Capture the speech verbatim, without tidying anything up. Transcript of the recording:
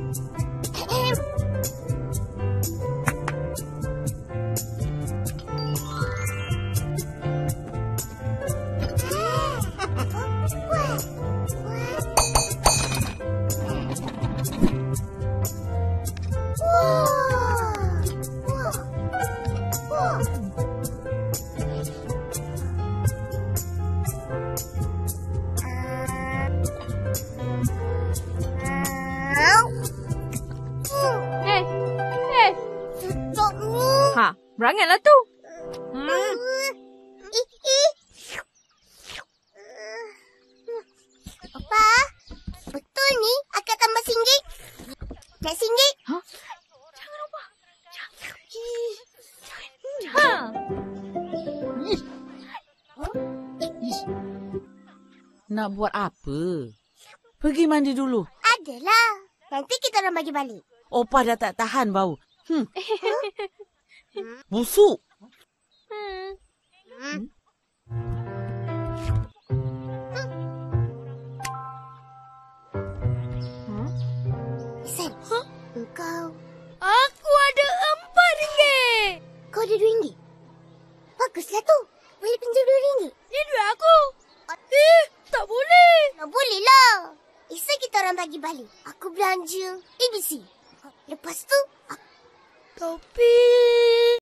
Beranganlah tu. Hmm. Apa? Betul ni akak tambah singgit? Nak singgit? Hah? Jangan, Opa. Jangan. Jangan. Nak buat apa? Pergi mandi dulu. Adalah. Nanti kita orang bagi balik. Opa dah tak tahan bau. Hmm. Busuk. Hmm. Hmm. Hmm. Isan, huh? Engkau... Aku ada empat ringgit. Kau ada dua ringgit? Baguslah tu. Boleh pinjam dua ringgit? Ini duit aku. Eh, tak boleh. Tak boleh lah. Isan kita orang bagi balik. Aku belanja A B C. Lepas tu... Tapi...